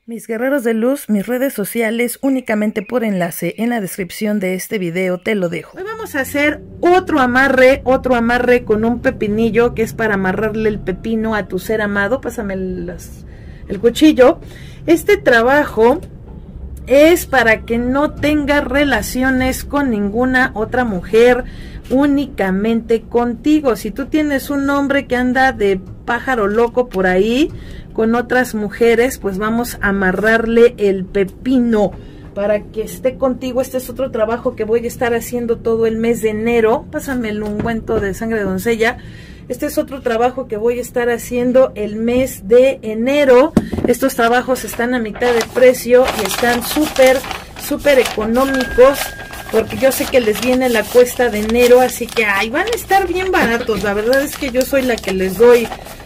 Mis guerreros de luz, mis redes sociales únicamente por enlace en la descripción de este video te lo dejo. Hoy vamos a hacer otro amarre con un pepinillo que es para amarrarle el pepino a tu ser amado. Pásame el cuchillo. Este trabajo es para que no tengas relaciones con ninguna otra mujer, únicamente contigo. Si tú tienes un hombre que anda de pájaro loco por ahí con otras mujeres, pues vamos a amarrarle el pepino para que esté contigo. Este es otro trabajo que voy a estar haciendo todo el mes de enero. Pásame el ungüento de sangre de doncella. Este es otro trabajo que voy a estar haciendo el mes de enero. Estos trabajos están a mitad de precio y están súper económicos, porque yo sé que les viene la cuesta de enero, así que van a estar bien baratos. La verdad es que yo soy la que les doy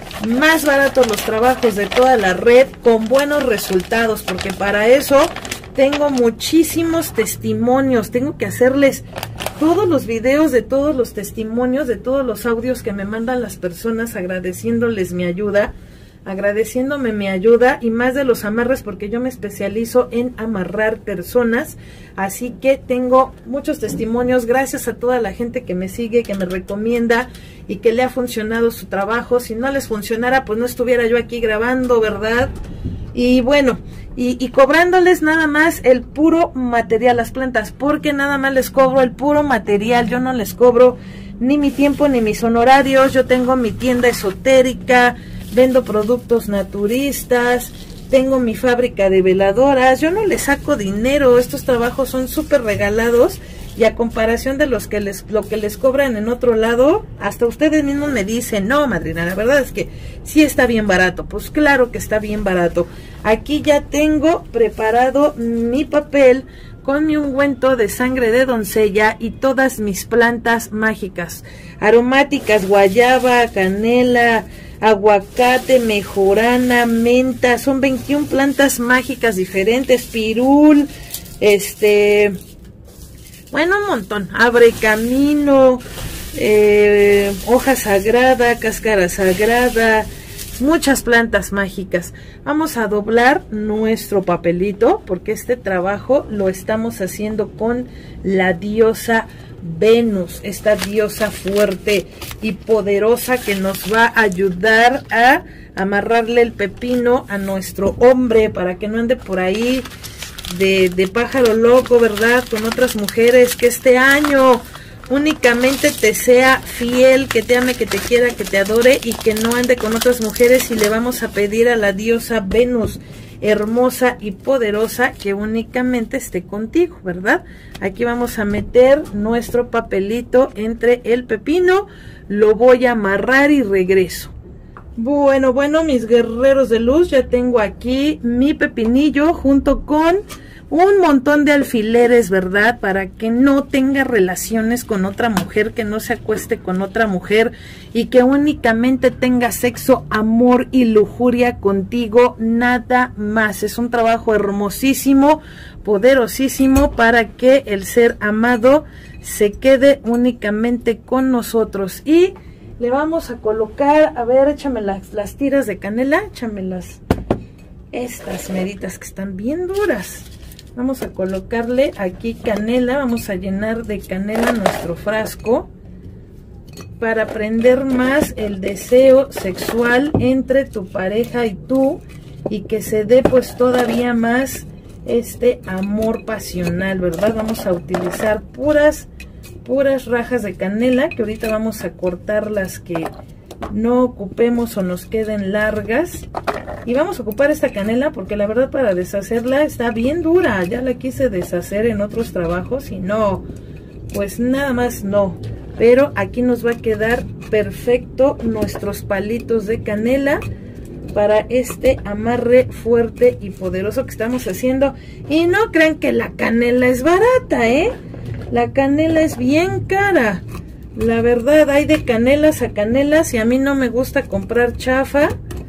más baratos los trabajos de toda la red, con buenos resultados, porque para eso tengo muchísimos testimonios. Tengo que hacerles todos los videos de todos los testimonios, de todos los audios que me mandan las personas agradeciéndoles mi ayuda, agradeciéndome mi ayuda, y más de los amarres, porque yo me especializo en amarrar personas. Así que tengo muchos testimonios, gracias a toda la gente que me sigue, que me recomienda y que le ha funcionado su trabajo. Si no les funcionara, pues no estuviera yo aquí grabando, ¿verdad? Y bueno, y cobrándoles nada más el puro material, las plantas, porque nada más les cobro el puro material. Yo no les cobro ni mi tiempo ni mis honorarios. Yo tengo mi tienda esotérica, vendo productos naturistas, tengo mi fábrica de veladoras. Yo no les saco dinero. Estos trabajos son súper regalados, y a comparación de lo que les cobran en otro lado, hasta ustedes mismos me dicen: no, madrina, la verdad es que sí está bien barato. Pues claro que está bien barato. Aquí ya tengo preparado mi papel con mi ungüento de sangre de doncella y todas mis plantas mágicas, aromáticas: guayaba, canela, aguacate, mejorana, menta. Son 21 plantas mágicas diferentes, pirul, bueno, un montón, abre camino, hoja sagrada, cáscara sagrada, muchas plantas mágicas. Vamos a doblar nuestro papelito, porque este trabajo lo estamos haciendo con la diosa Venus, esta diosa fuerte y poderosa que nos va a ayudar a amarrarle el pepino a nuestro hombre, para que no ande por ahí de pájaro loco, ¿verdad?, con otras mujeres. Que este año únicamente te sea fiel, que te ame, que te quiera, que te adore, y que no ande con otras mujeres. Y le vamos a pedir a la diosa Venus, hermosa y poderosa, que únicamente esté contigo, ¿verdad? Aquí vamos a meter nuestro papelito entre el pepino, lo voy a amarrar y regreso. Bueno, mis guerreros de luz, ya tengo aquí mi pepinillo junto con un montón de alfileres, ¿verdad? Para que no tenga relaciones con otra mujer, que no se acueste con otra mujer, y que únicamente tenga sexo, amor y lujuria contigo, nada más. Es un trabajo hermosísimo, poderosísimo, para que el ser amado se quede únicamente con nosotros. Y le vamos a colocar, a ver, échame las tiras de canela, échamelas, estas meritas que están bien duras. Vamos a colocarle aquí canela, vamos a llenar de canela nuestro frasco para prender más el deseo sexual entre tu pareja y tú, y que se dé pues todavía más este amor pasional, ¿verdad? Vamos a utilizar puras rajas de canela, que ahorita vamos a cortar las que no ocupemos o nos queden largas. Y vamos a ocupar esta canela porque la verdad para deshacerla está bien dura. Ya la quise deshacer en otros trabajos y no, pues nada más no. Pero aquí nos va a quedar perfecto nuestros palitos de canela para este amarre fuerte y poderoso que estamos haciendo. Y no crean que la canela es barata, ¿eh? La canela es bien cara. La verdad, hay de canelas a canelas, y a mí no me gusta comprar chafa.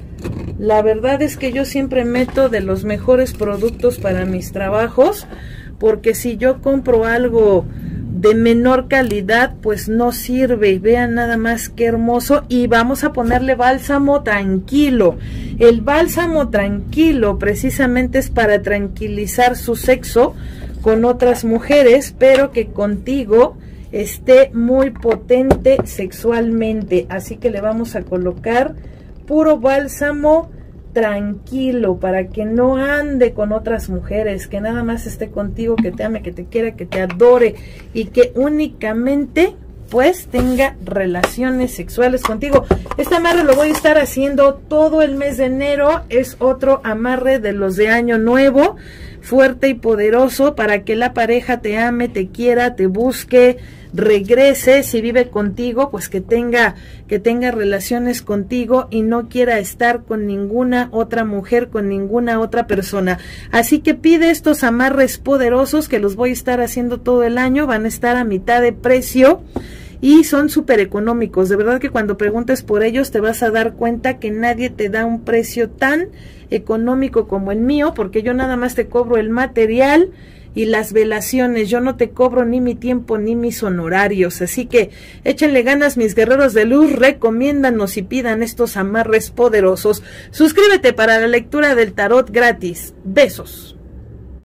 La verdad es que yo siempre meto de los mejores productos para mis trabajos, porque si yo compro algo de menor calidad, pues no sirve. Vean nada más qué hermoso. Y vamos a ponerle bálsamo tranquilo. El bálsamo tranquilo precisamente es para tranquilizar su sexo con otras mujeres, pero que contigo esté muy potente sexualmente. Así que le vamos a colocar puro bálsamo tranquilo para que no ande con otras mujeres, que nada más esté contigo, que te ame, que te quiera, que te adore y que únicamente pues tenga relaciones sexuales contigo. Este amarre lo voy a estar haciendo todo el mes de enero. Es otro amarre de los de Año Nuevo, fuerte y poderoso para que la pareja te ame, te quiera, te busque, regrese. Si vive contigo, pues que tenga relaciones contigo y no quiera estar con ninguna otra mujer, con ninguna otra persona. Así que pide estos amarres poderosos que los voy a estar haciendo todo el año. Van a estar a mitad de precio y son súper económicos. De verdad que cuando preguntes por ellos te vas a dar cuenta que nadie te da un precio tan económico como el mío, porque yo nada más te cobro el material y las velaciones. Yo no te cobro ni mi tiempo ni mis honorarios. Así que échenle ganas, mis guerreros de luz, recomiéndanos y pidan estos amarres poderosos. Suscríbete para la lectura del tarot gratis. Besos.